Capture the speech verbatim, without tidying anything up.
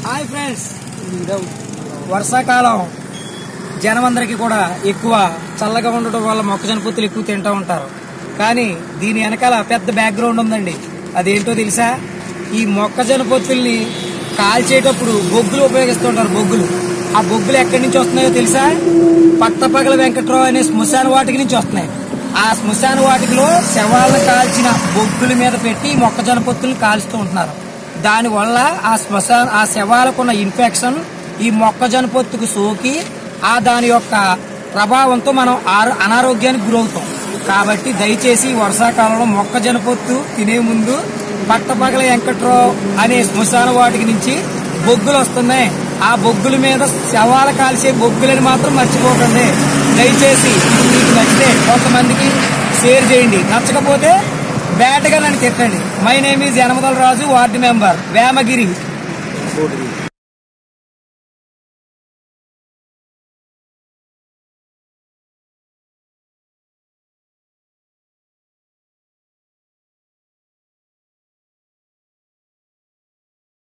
Hi friends, వర్షాకాలం జనమందరికి కూడా ఎక్కువ చల్లగా ఉండటం వల్ల మొక్కజొన్న పొత్తులు ఎక్కువ తింటూ ఉంటారు. కానీ దీని వెనకాల పెద్ద బ్యాక్గ్రౌండ్ ఉందండి. అదేంటో తెలుసా? ఈ మొక్కజొన్న పొత్తుల్ని కాల్చేటప్పుడు బొగ్గులు ఉపయోగిస్తుంటారు. బొగ్గులు ఆ బొగ్గులు ఎక్కడి నుంచి వస్తున్నాయో తెలుసా? పట్టపగల వెంకట్రావు అనే శ్మశాన వాటిక నుంచి వస్తున్నాయి. ఆ శ్మశాన వాటికలో శవాలను కాల్చిన బొగ్గుల మీద పెట్టి మొక్కజొన్న పొత్తుల్ని కాల్స్తూ ఉంటున్నారు. దానివల్ల ఆ శ్మశాన ఆ శవాలకున్న ఇన్ఫెక్షన్ ఈ మొక్కజొన్న పొత్తుకు సోకి ఆ దాని యొక్క ప్రభావంతో మనం అనారోగ్యానికి గురవుతాం. కాబట్టి దయచేసి వర్షాకాలంలో మొక్కజొన్న పొత్తు తినే ముందు పట్టపగల వెంకట్రావు అనే శ్మశాన వాటిక నుంచి బొగ్గులు వస్తున్నాయి. ఆ బొగ్గుల మీద శవాల కాల్చే బొగ్గులని మాత్రం మర్చిపోకండి. దయచేసి మీకు నచ్చితే కొంతమందికి షేర్ చేయండి, నచ్చకపోతే బ్యాట్గా నన్ను తిట్టండి. My name is Yanamadala Raju, ward member Vemagiri.